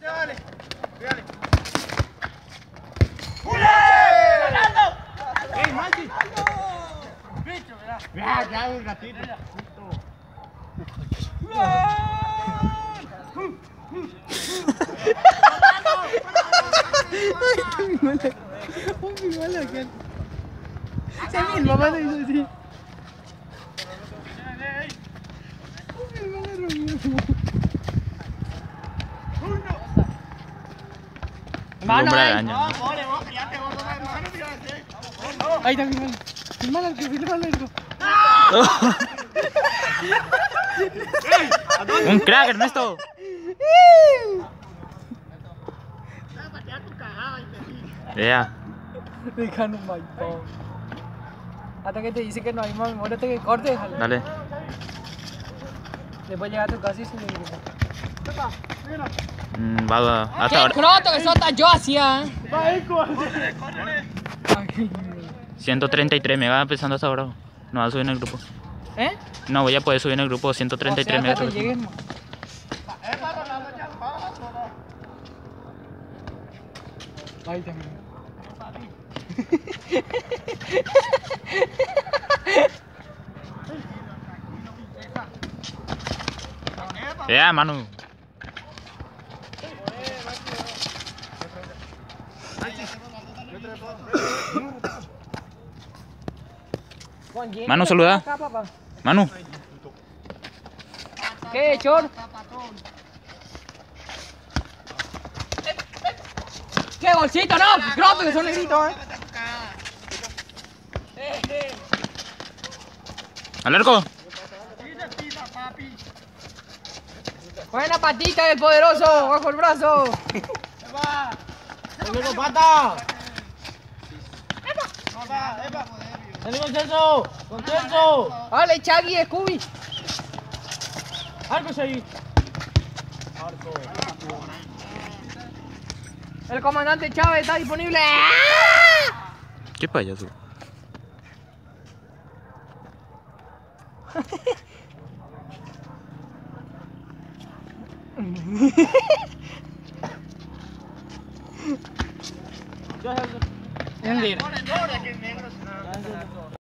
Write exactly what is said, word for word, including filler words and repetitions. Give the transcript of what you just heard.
Dale, dale. ¡Ey, Maxi! ¡Bicho, verdad! Ya, ya, un ratito. Un igual aquel. Se mismo, mamá dice así. Un igual a Romeo. Mano, ahí está mi mano. Mi mano, que mi mano largo. Un crack, Ernesto. Ya. Déjalo, my God. Hasta que te dice que no hay más memoria, hasta que corte, déjalo. Dale. Después llega a tu casa y se le grita. Mm, va, va, hasta ¡Qué ahora. croto que eso yo hacía! ciento treinta y tres me va empezando hasta ahora. No va a subir en el grupo. ¿Eh? No voy a poder subir en el grupo. ciento treinta y tres O sea, hasta que metros. llegues, man. Ahí también. Ya, Manu. Manu, saluda. Manu. ¿Qué, Chor? ¿Qué bolsito, no? Croto que son negritos, eh. Al arco. Buena patita del poderoso, bajo el brazo. ¡Venga, pata! ¡Dale, Consenso! ¡Consenso! Dale, Chagui, Scooby. ¡Arcos ahí! El comandante Chávez está disponible. ¿Qué payaso? Mentira.